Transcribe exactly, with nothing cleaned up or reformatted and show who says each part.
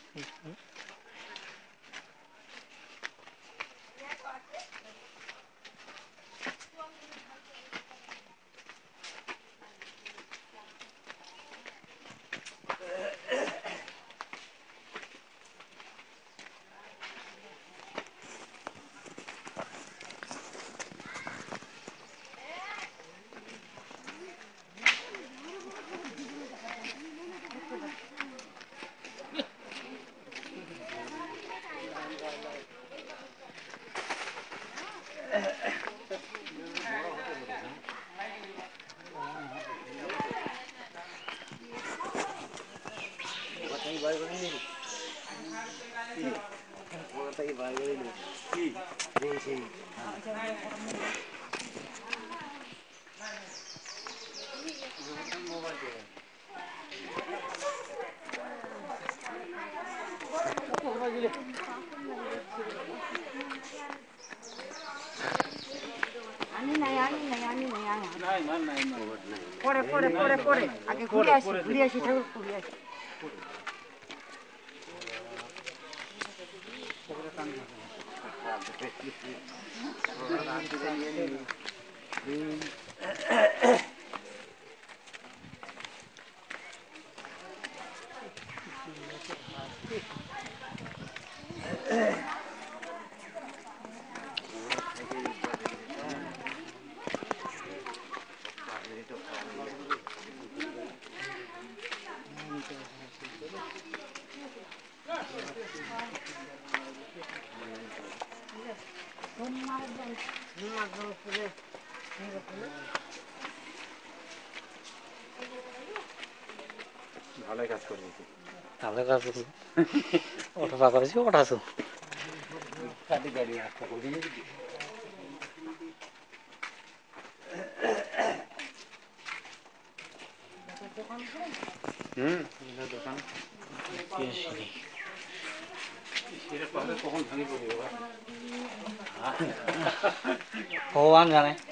Speaker 1: পরে পরে পরে পরে আগে ঘুরে আসি ঘুরে আসি ঠাকুর ঘুরে আসি
Speaker 2: ভালোই কাজ করবি
Speaker 3: ভালো কাজ ওটা পা করেছি ওটা আছো
Speaker 2: গাড়ি রাস্তা করবি হুম দোকান
Speaker 3: ভগবান জানে